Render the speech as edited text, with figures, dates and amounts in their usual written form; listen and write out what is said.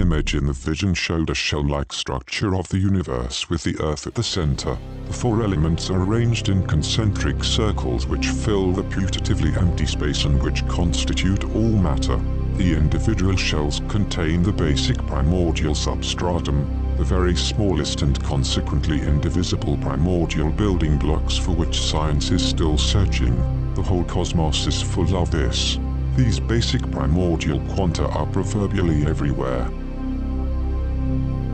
image in the vision showed a shell-like structure of the universe with the Earth at the center. The four elements are arranged in concentric circles which fill the putatively empty space and which constitute all matter. The individual shells contain the basic primordial substratum, the very smallest and consequently indivisible primordial building blocks for which science is still searching. The whole cosmos is full of this. These basic primordial quanta are proverbially everywhere.